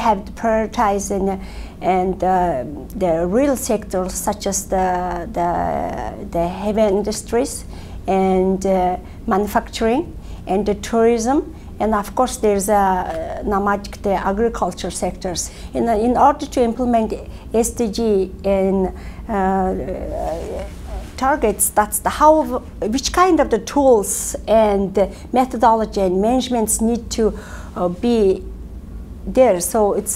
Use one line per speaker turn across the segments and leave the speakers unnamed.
have to prioritize the real sectors such as the heavy industries and manufacturing and the tourism. And of course, there's nomadic, the agriculture sectors. In order to implement SDG and targets, that's which kind of the tools and the methodology and managements need to be there. So it's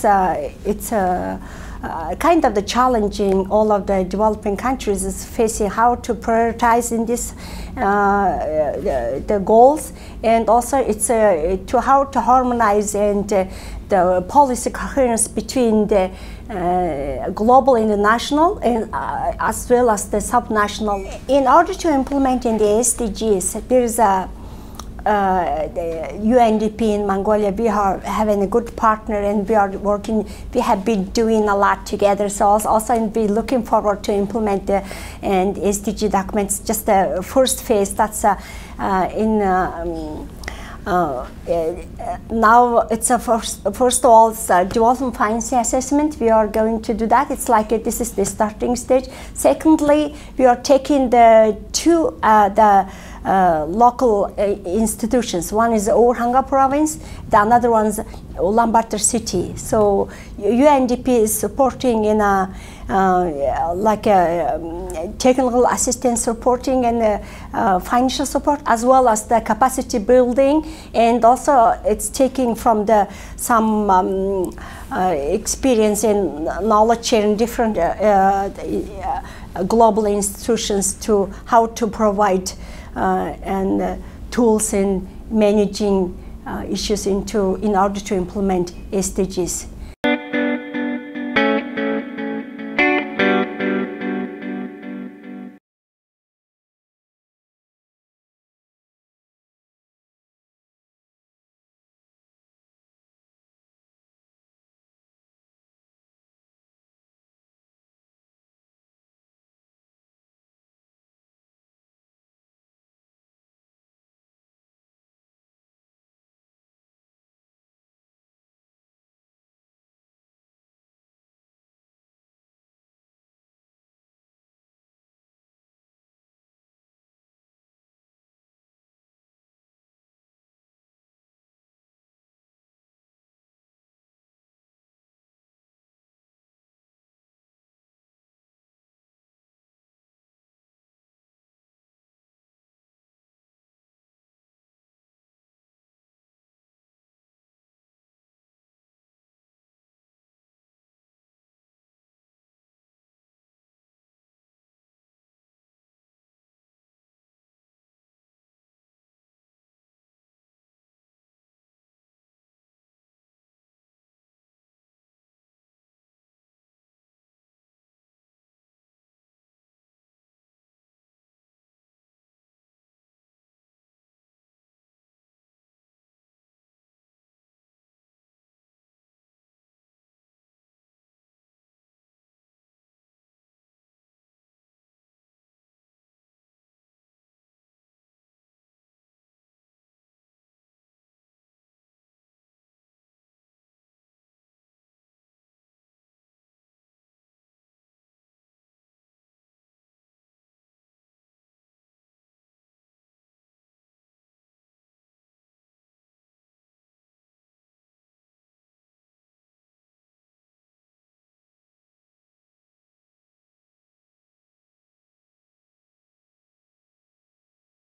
kind of the challenging all of the developing countries is facing how to prioritize in this the goals, and also it's to how to harmonize and the policy coherence between the global and the national, and as well as the subnational. In order to implement in the SDGs, there is a the UNDP in Mongolia. We are having a good partner, and we are working. We have been doing a lot together. So also be looking forward to implement the and SDG documents. Just the first phase. That's now it's a first of all, it's a development financing assessment. We are going to do that. It's like this is the starting stage. Secondly, we are taking the two local institutions. One is Orhanga province, the another one is Ulaanbaatar city. So UNDP is supporting in a like a technical assistance supporting and financial support, as well as the capacity building, and also it's taking from the some experience and knowledge sharing different global institutions to how to provide and tools in managing issues in order to implement SDGs.